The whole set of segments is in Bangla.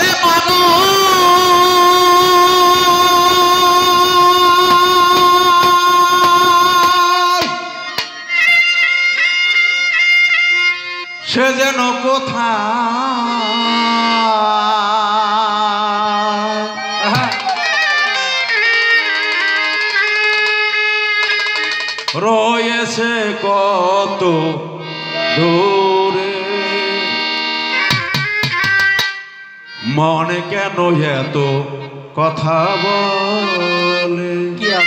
বলে পাগল সে যেন কোথায় রয়েছে কত দূরে মনে কেন এত কথা বলে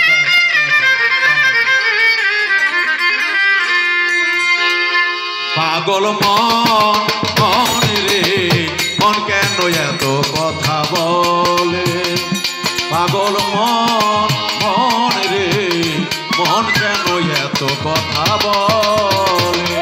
পাগল মন রে মন কেন এত কথা বলে পাগল মন রে মন কেন এত কথা বলে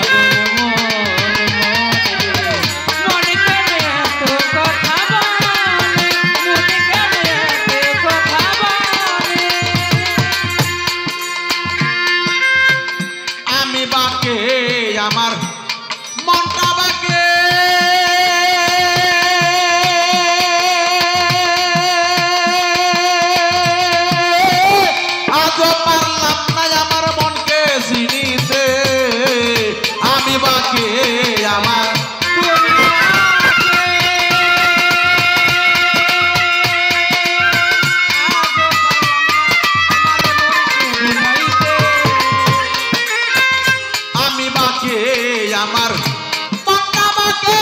আমি বাকে আমার মনটা বাকে আজও পারলাম না আমার মনকে চিনিতে আমি বাকে আমার আমি বাকে আমার মনটা বাকে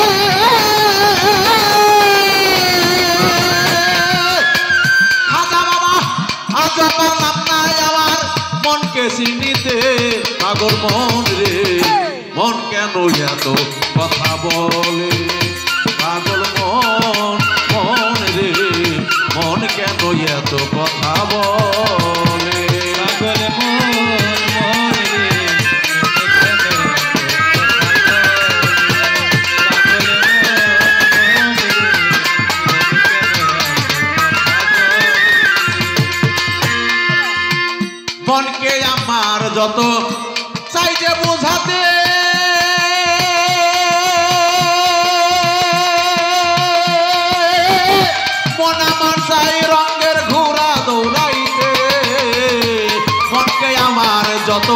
খাজা বাবা আজ পারলাম না আমার মনকে চিনিতে পাগল মন রে মন কেন এত কথা বলে পাগল মন রে মন কেন এত কথা বলে পাগল মন রে মনকে আমার যত চাই যে বোঝাতে মন আমার চাই রঙের ঘোড়া দৌড়াইতে মনকে আমার যত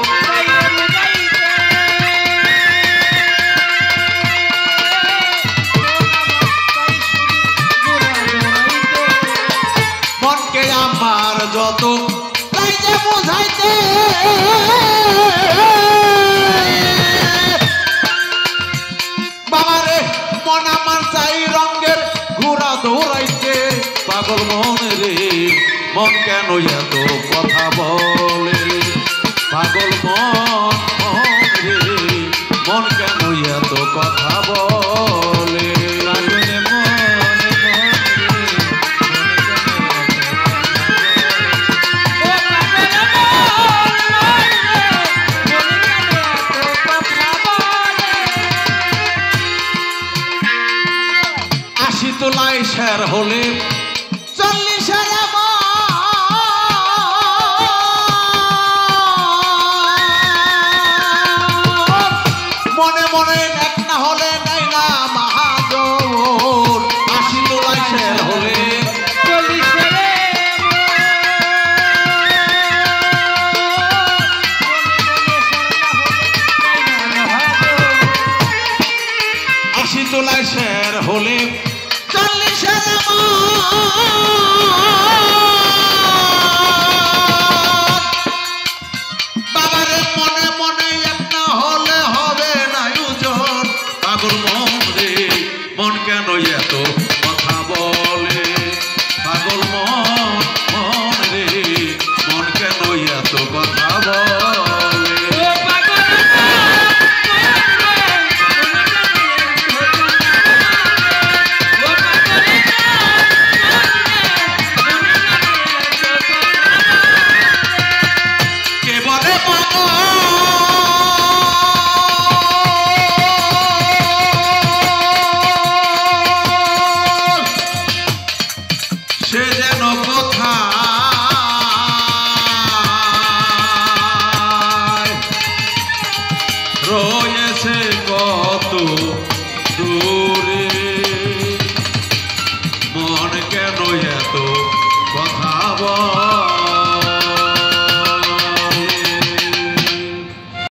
মনকে আমার যত বুঝাইতে বাবারে মন আমার চাই রঙের ঘোড়া দৌড়াইতে পাগল মন রে মন কেন এত কথা বলে পাগল মন রে মন কেন এত কথা বলে তোলাই শের হলে 40-এর মনে মনে এক না হলে নাই না মাহাজোর 80 তোলাই শের হলে 80 তোলাই শের হলে 40-এর বাবারে মনে মনে একটা হলে হবে না ওজন পাগল মন রে মন কেন এত কথা বলে পাগল মন রে মন কেন এত কথা বলে সে যেন কোথায় রয়েছে কত দূর